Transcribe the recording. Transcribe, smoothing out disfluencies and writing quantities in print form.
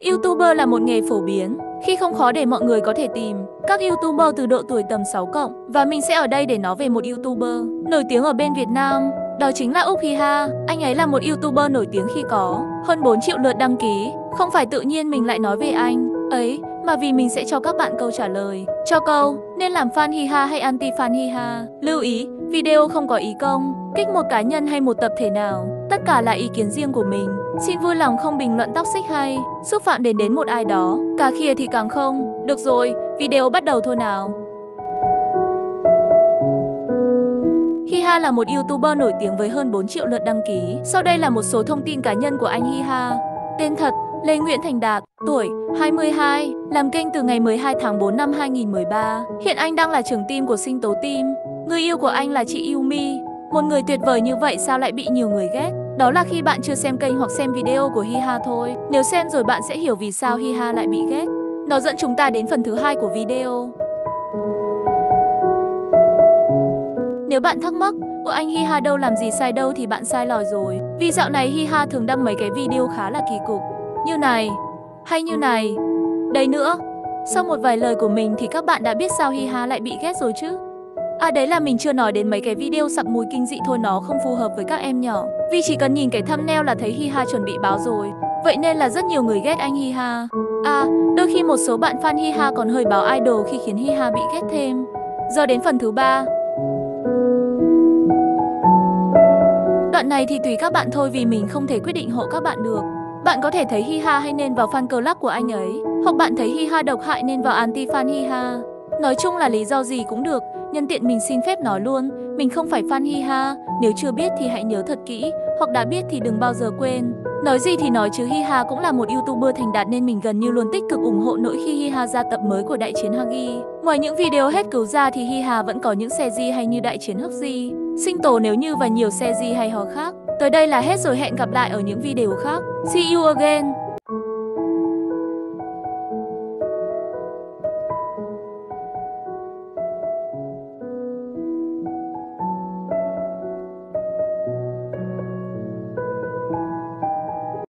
YouTuber là một nghề phổ biến, khi không khó để mọi người có thể tìm các YouTuber từ độ tuổi tầm 6 cộng. Và mình sẽ ở đây để nói về một YouTuber nổi tiếng ở bên Việt Nam, đó chính là Úc Hiha. Anh ấy là một YouTuber nổi tiếng khi có hơn 4 triệu lượt đăng ký. Không phải tự nhiên mình lại nói về anh ấy, mà vì mình sẽ cho các bạn câu trả lời cho câu nên làm fan Hiha hay anti fan Hiha. Lưu ý, video không có ý công kích một cá nhân hay một tập thể nào, tất cả là ý kiến riêng của mình. Xin vui lòng không bình luận toxic hay xúc phạm đến một ai đó, cả khìa thì càng không. Được rồi, video bắt đầu thôi nào. Hiha là một YouTuber nổi tiếng với hơn 4 triệu lượt đăng ký. Sau đây là một số thông tin cá nhân của anh Hiha. Tên thật: Lê Nguyễn Thành Đạt, tuổi 22, làm kênh từ ngày 12 tháng 4 năm 2013. Hiện anh đang là trưởng team của Sinh Tố Team. Người yêu của anh là chị Yumi. Một người tuyệt vời như vậy sao lại bị nhiều người ghét? Đó là khi bạn chưa xem kênh hoặc xem video của Hiha thôi. Nếu xem rồi bạn sẽ hiểu vì sao Hiha lại bị ghét. Nó dẫn chúng ta đến phần thứ hai của video. Nếu bạn thắc mắc, của anh Hiha đâu làm gì sai đâu thì bạn sai lòi rồi. Vì dạo này Hiha thường đăng mấy cái video khá là kỳ cục. Như này, hay như này. Đây nữa. Sau một vài lời của mình thì các bạn đã biết sao Hiha lại bị ghét rồi chứ. À đấy là mình chưa nói đến mấy cái video sặc mùi kinh dị thôi, nó không phù hợp với các em nhỏ. Vì chỉ cần nhìn cái thumbnail là thấy Hiha chuẩn bị báo rồi. Vậy nên là rất nhiều người ghét anh Hiha. À, đôi khi một số bạn fan Hiha còn hơi báo idol khi khiến Hiha bị ghét thêm. Giờ đến phần thứ ba. Đoạn này thì tùy các bạn thôi vì mình không thể quyết định hộ các bạn được. Bạn có thể thấy Hiha hay nên vào fan club của anh ấy, hoặc bạn thấy Hiha độc hại nên vào anti fan Hiha. Nói chung là lý do gì cũng được. Nhân tiện mình xin phép nói luôn, mình không phải fan Hiha. Nếu chưa biết thì hãy nhớ thật kỹ, hoặc đã biết thì đừng bao giờ quên. Nói gì thì nói chứ Hiha cũng là một YouTuber thành đạt nên mình gần như luôn tích cực ủng hộ mỗi khi Hiha ra tập mới của Đại Chiến Hagi. Ngoài những video hết cứu ra thì Hiha vẫn có những series hay như Đại Chiến Hagi, Sinh Tố Nếu Như và nhiều series hay ho khác. Tới đây là hết rồi, hẹn gặp lại ở những video khác. See you again!